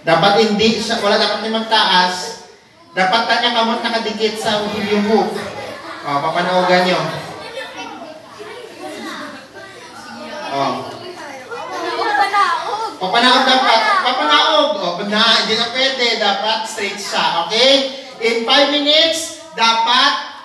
Dapat hindi siya, wala dapat may magtaas. Dapat kanya kamot nakadikit sa yung hook. O, papanaogan nyo. O. Papanaog dapat. Papanaog. O, hindi na pwede. Dapat straight siya. Okay? In 5 minutes, dapat